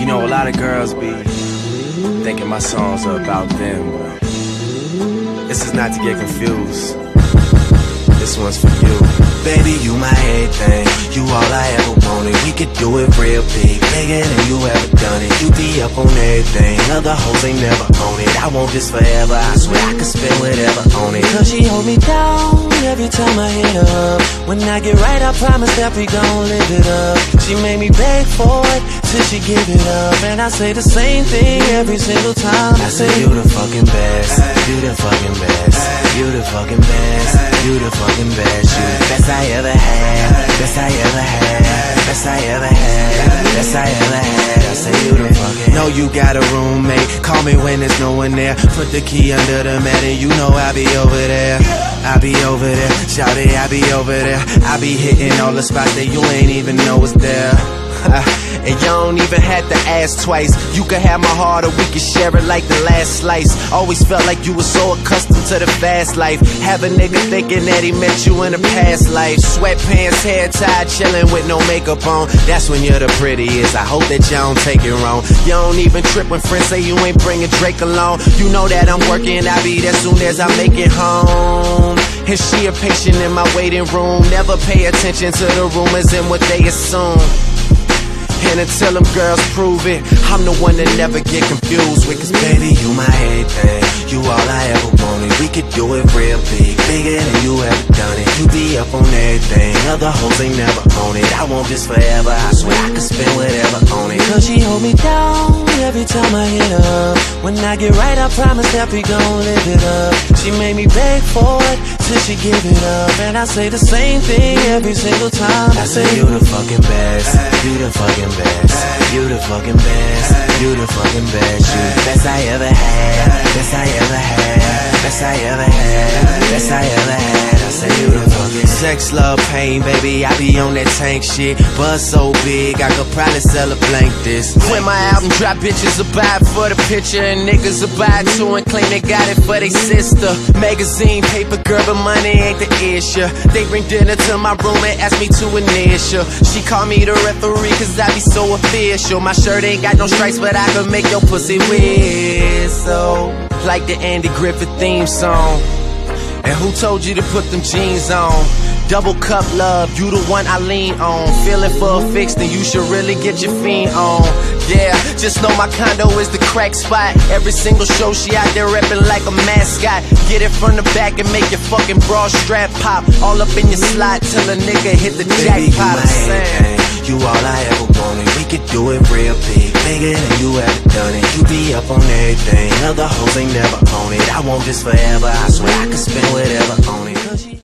know, a lot of girls be thinking my songs are about them, but this is not to get confused. This one's for you. Baby, you my everything, you all I ever wanted. We could do it real big, bigger than you ever done it. You be up on everything, other hoes ain't never on it. I want this forever, I swear I could spend whatever on it. Cause she hold me down every time I hit her up. When I get right, I promise that we gon' live it up. She made me beg for it till she give it up, and I say the same thing every single time. I say you the fucking best, you the fucking best, you the fucking best, you the fucking best, you the best I ever had, best I ever had, best I ever had, best I ever had. I say you the fucking. Know you got a roommate, call me when there's no one there. Put the key under the mat and you know I'll be over there. I'll be over there, shout it, I'll be over there. I'll be hitting all the spots that you ain't even know is there. And you don't even have to ask twice. You can have my heart or we can share it like the last slice. Always felt like you were so accustomed to the fast life. Have a nigga thinking that he met you in a past life. Sweatpants, hair tied, chilling with no makeup on. That's when you're the prettiest, I hope that you don't take it wrong. You don't even trip when friends say you ain't bringing Drake along. You know that I'm working, I'll be there soon as I make it home. And she a patient in my waiting room. Never pay attention to the rumors and what they assume. And until them girls prove it, I'm the one that never get confused with. Cause baby, you my everything, you all I ever wanted. We could do it real big, bigger than you ever done it. You be up on everything, other hoes ain't never on it. I want this forever, I swear I could spend whatever on it. Cause she hold me down every time I hit her up. When I get right, I promise that we gon' live it up. She made me beg for it till she give it up, and I say the same thing every single time. I say you the fucking best, you the fucking best, you the fucking best, you the fucking best, you the best I ever had, best I ever had, best I ever had, best I ever had. I say you the fucking sex, love, pain, baby, I be on that tank shit. Buzz so big, I could probably sell a blank this. When my album drop, bitches will buy it for the picture, and niggas will buy it too and claim they got it for they sister. Magazine, paper, girl, but money ain't the issue. They bring dinner to my room and ask me to initial. She call me the referee cause I be so official. My shirt ain't got no stripes, but I can make your pussy whistle like the Andy Griffith theme song. And who told you to put them jeans on? Double cup love, you the one I lean on. Feeling for a fix, then you should really get your fiend on. Yeah, just know my condo is the crack spot. Every single show she out there reppin' like a mascot. Get it from the back and make your fucking bra strap pop. All up in your slot till a nigga hit the jackpot. You all I ever wanted. We could do it real big, bigger than you ever done it. You be up on everything, other hoes ain't never on it. I want this forever, I swear I could spend whatever on it.